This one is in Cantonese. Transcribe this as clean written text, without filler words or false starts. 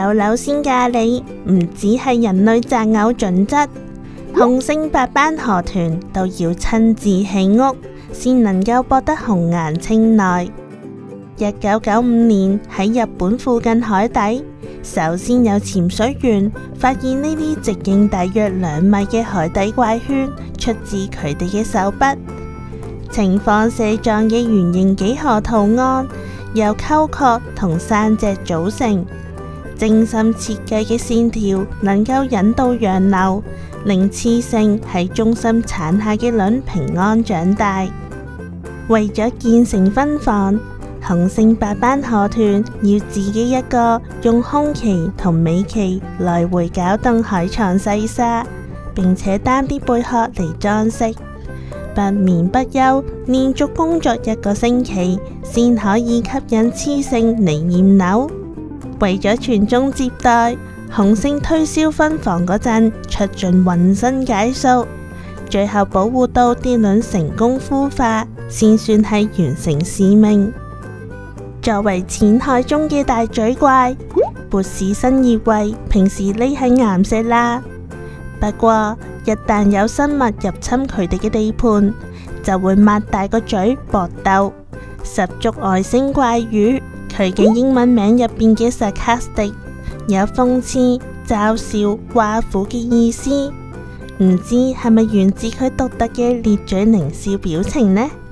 有樓先嫁你，唔只係人類擇偶準則，紅星8班河豚都要親自起屋，先能夠博得紅顏青睞。1995年喺日本附近海底，首先有潛水員發現呢啲直徑大約2米嘅海底怪圈，出自佢哋嘅手筆。呈放射狀嘅圓形幾何圖案，由溝壑同山脊組成，精心設計嘅線條能夠引導洋流，令雌性喺中心產下嘅卵平安長大。為咗建成分房，紅星8班河豚要自己一個用胸鰭同尾鰭來回攪動海床細沙，並且單啲貝殼嚟裝飾。不眠不休，連續工作1個星期，先可以吸引雌性嚟驗樓。為咗傳宗接代，紅星推銷分房嗰陣，出盡渾身解數，最後保護到啲卵成功孵化，先算係完成使命。作為淺海中嘅大嘴怪，勃氏新葉蠣平時匿喺岩石啦。不過一旦有生物入侵佢哋嘅地盤，就會擘大個嘴搏鬥，十足外星怪魚。佢嘅英文名入邊嘅 sarcastic 有諷刺、嘲笑、挖苦嘅意思，唔知係咪源自佢獨特嘅咧嘴獰笑表情呢？